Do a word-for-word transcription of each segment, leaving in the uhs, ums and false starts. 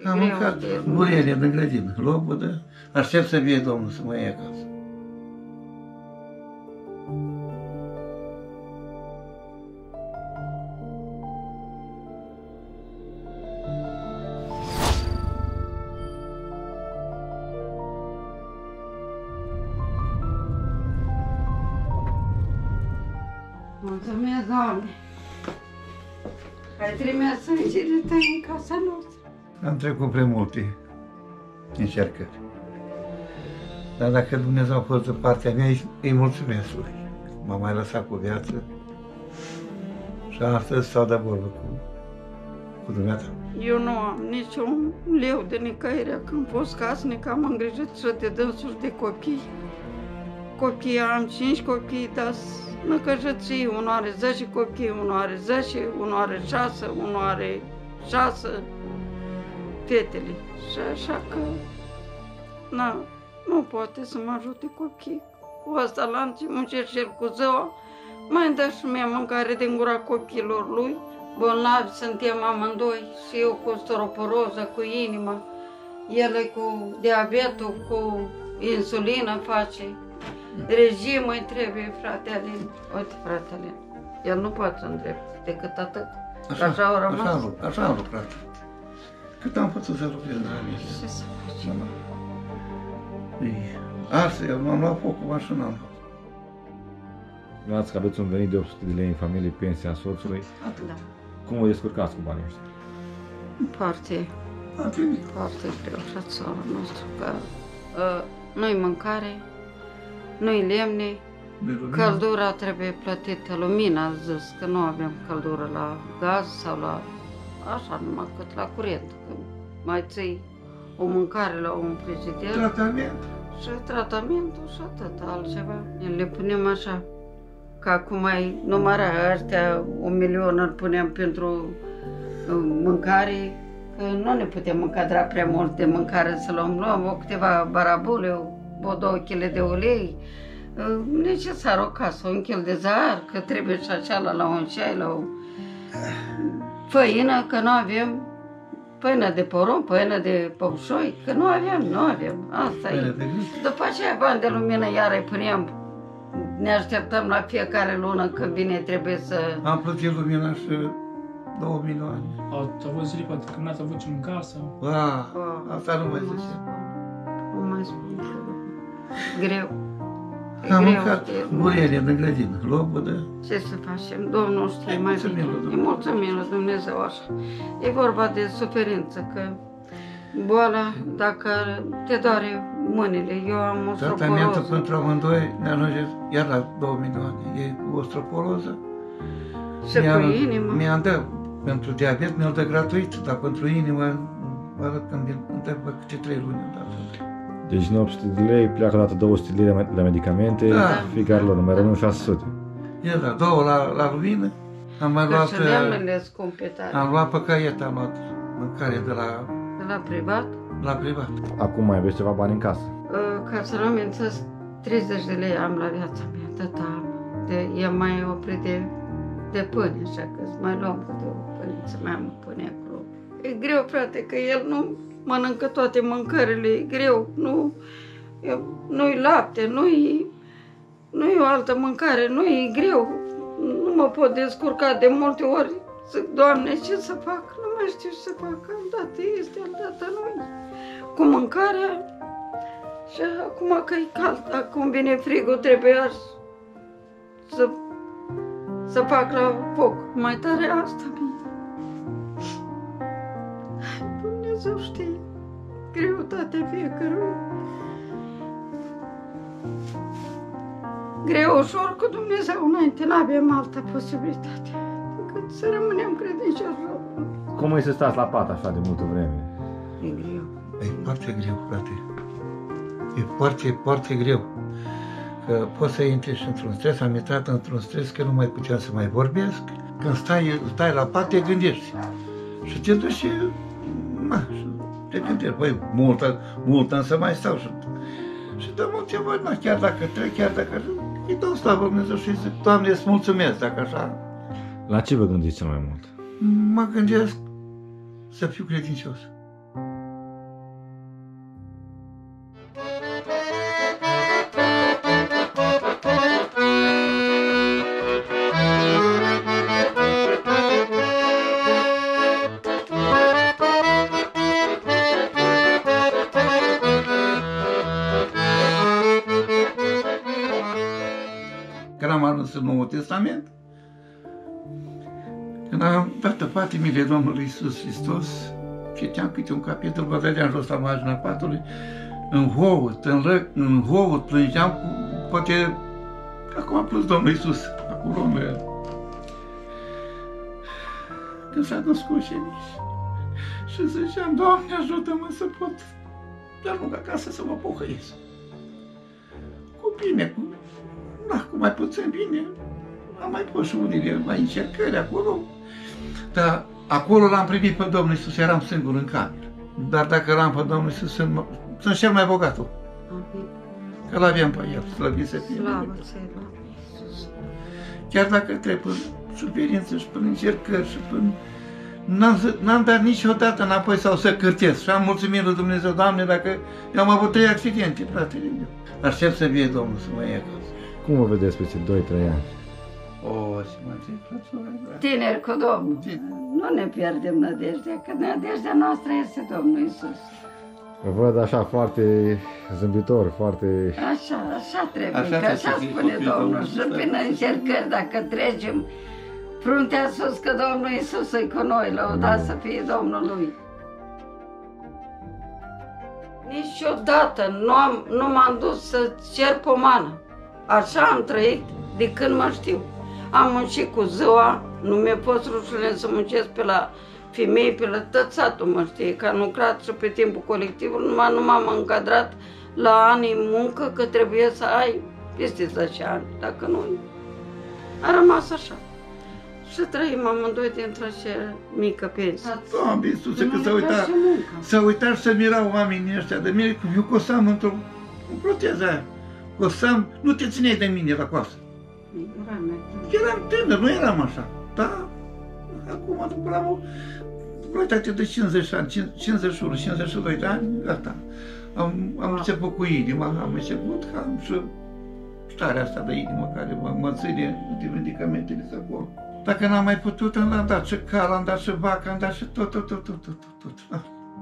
Am mâncat burele din grădină, lobodă, aștept să vie Domnul să mă ia acasă. Mulțumesc, Doamne! Ai trimis sângele tăi în casa noastră. Am trecut prea multe încercări. Dar dacă Dumnezeu a fost de partea mea, îi mulțumesc lui. M-a mai lăsat cu viață și astăzi s-a dat vorbă cu, cu dumneata. Eu nu am niciun leu de nicăirea. Când am fost casnic, am îngrijit și de dânsuri de copii. Copii, am cinci copii, dar năcăjății. Unul are zece copii, unul are zece, unul are șase, unul are șase fetele. Și așa că, na, nu poate să mă ajute copiii. Cu asta la muncește și el cu ziua, mai dă și mie mâncare din gura copiilor lui. Bolnavi suntem amândoi, și eu cu osteoporoză, cu inima, el e cu diabetul, cu insulină face. Regim îi trebuie, frate Alin. Uite, frate Alin, el nu poate să îndrept decât atât. Așa, așa au rămas. Așa, așa am lucrat. Cât am putut să lucrez la mine. Ce să facem? Astăzi m-am luat foc cu mașina. Luați că aveți un venit de opt sute de lei în familie, pensia soțului. Da. Cum vă descurcați cu banii ăștia? Foarte, foarte greu, frățoara noastră, că uh, nu-i mâncare, nu-i lemne, căldura trebuie plătită, lumina, a zis că nu avem căldură la gaz sau la, așa, numai cât la curent, că mai ții o mâncare la un frigider. Tratament. Și tratamentul și atât, altceva. Le punem așa, că acum mai număra ăștia, un milion îl punem pentru mâncare, că nu ne putem încadra prea mult de mâncare să luăm. Luăm o câteva barabule, o două chile de ulei, necesar o casă, un kil de zahăr, că trebuie și aceala la un ceai, la o făină, că nu avem pâine de porumb, pâine de păușoi, că nu avem, nu avem, asta e. După aceea bani de lumină iar îi punem, ne așteptăm la fiecare lună când vine, trebuie să... Am plătit lumina și două milioane. Au avut zile poate când n-ați avut ce mânca sau... A, asta nu mai zice. Nu mai spun. Greu. Am mâncat burele din grădină, lobodă. Ce să facem? Domnul știe mai bine. Îi mulțumim lui Dumnezeu așa. E vorba de suferință, că boala, dacă te doare mâinile, eu am osteoporoză. Tratamentul pentru amândoi ne ajunge iar la două milioane. E cu osteoporoză. Și cu inimă. Mi-am dat, pentru diabet mi-au dat gratuit, dar pentru inimă arăt când îmi dă câte trei luni odată. Deci din opt sute de lei pleacă dată două sute de lei la medicamente, da, fiecare lună, mai rămân șase sute. E, da, două la, la lumină. Am mai luat, am luat pe caiet, am luat mâncare de la... De la privat? La privat. Acum mai aveți ceva bani în casă? Ca să nu mințesc, treizeci de lei am la viața mea, atât am. De, e mai oprit de, de pâine, așa că îți mai luăm câte o pâiniță, mai am o pâine acolo. E greu, frate, că el nu mănâncă toate mâncările, e greu, nu, nu-i lapte, nu-i nu-i o altă mâncare, nu-i greu, nu mă pot descurca de multe ori. Zic, Doamne, ce să fac? Nu mai știu ce să fac, altădată este, altădată nu-i. Cu mâncarea și acum că e cald, acum vine frigul, trebuie să, să fac la foc. Mai tare asta mie. Dumnezeu știe greutatea fiecărui. Greu, ușor cu Dumnezeu înainte, n-avem altă posibilitate decât să rămânem credincioși. Cum e să stați la pat așa de multă vreme? E greu. E foarte greu, frate. E foarte, foarte greu. Că poți să intri și într-un stres, am intrat într-un stres că nu mai puteam să mai vorbesc. Când stai, stai la pat, te gândești. Și te duci și, na, și te gândești, băi, multă, multă însă mai stau și... Și de multe ori, na, chiar dacă trec, chiar dacă... Îi dau slavă Lui Dumnezeu și zic, Doamne, îți mulțumesc, dacă așa... La ce vă gândiți cel mai mult? Mă gândesc să fiu credincios. ajuns în Noul Testament. Când am dat patimile Domnului Iisus Hristos, citeam câte un capitol, vă dădeam jos la marginea patului, în hout, în, ră, în hout plângeam cu, poate, acum a plus Domnul Iisus, acolo în el. Când s-a născut ucenici și ziceam, Doamne, ajută-mă să pot ajung acasă să mă pocăiesc. Cu bine, cu, da, cu mai puțin bine, am mai pus și unile mai încercări acolo, dar acolo l-am primit pe Domnul Iisus, eram singur în cameră. Dar dacă l-am pe Domnul Iisus, sunt, sunt cel mai bogatul. Că l-aveam pe El, slăvit să fie. Slavă ție, Doamne Iisus. Chiar dacă trec prin suferință și prin încercări și prin... N-am dat niciodată înapoi sau să cârtesc. Și am mulțumit lui Dumnezeu, Doamne, dacă eu am avut trei accidente, fratele meu. Aștept să vie Domnul să mă ia acasă. Cum o vedeți peste doi trei ani? O, și mă întreb, frățoare, Tineri cu Domnul. Nu ne pierdem nădejdea, că nădejdea noastră este Domnul Iisus. Vă văd așa foarte zâmbitor, foarte... Așa, așa trebuie, Așa că așa trebuie să spune fie Domnul. Domnul. Și prin încercări, dacă trecem fruntea sus, că Domnul Iisus e cu noi, lăudat să fie Domnul Lui. Niciodată nu, am, nu m-am dus să cer pomană. Așa am trăit de când mă știu. Am muncit cu ziua, nu mi-e fost rușine să muncesc pe la femei, pe la tot satul mă știe, că am lucrat și pe timpul colectivului, numai nu m-am încadrat la anii muncă, că trebuie să ai peste zece ani, dacă nu, a rămas așa. Și trăim amândoi dintr-o ce mică pensie. Doamne Iisuse, că s-a uitat, s-a uitat și se mirau oamenii ăștia de mine, eu cosam într-o proteză aia, cosam, nu te țineai de mine la coasă. Eram tânăr, nu eram așa, da, acum după la vârstă de cincizeci ani, cincizeci și unu, cincizeci și doi de ani, gata. Am, am început cu inima, am început că am și starea asta de inimă care mă, mă ține de medicamentele de acolo. Dacă n-am mai putut, am dat și cal, am dat și vacă, am dat și tot, tot, tot, tot, tot, tot.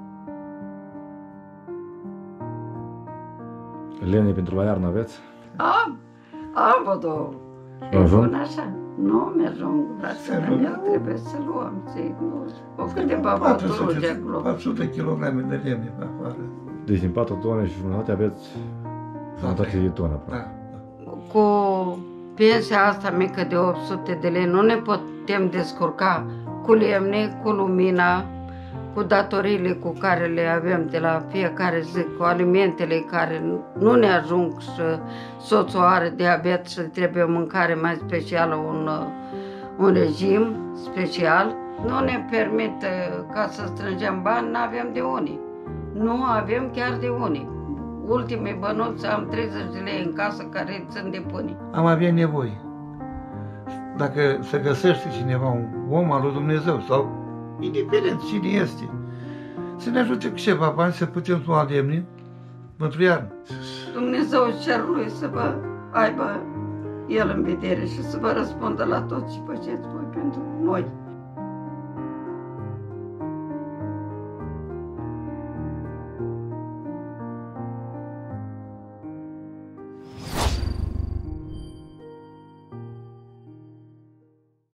Lemne pentru la iarnă aveți? Am, am vă două. Ajung? Așa, nu mi-ajung, brațele mele, trebuie să luăm, ții, nu, o câteva băuturi de acolo. patru sute de kilograme de lemne pe afară. Deci din patru tone și jumătate aveți jumătate de tonă. Da. Cu pensia asta mică de opt sute de lei nu ne putem descurca cu lemne, cu lumina, cu datoriile cu care le avem de la fiecare zi, cu alimentele care nu ne ajung și soțul are diabet și trebuie o mâncare mai specială, un, un regim special. Nu ne permite ca să strângem bani, nu avem de unii. Nu avem chiar de unii. Ultimii bănuți am treizeci de lei în casă care țin de pâine. Am avea nevoie. Dacă se găsește cineva, un om al lui Dumnezeu sau indiferent cine este, să ne ajute cu ceva bani să putem lua lemne pentru iarnă. Dumnezeu cerului să vă aibă El în vedere și să vă răspundă la tot ce faceți voi pentru noi.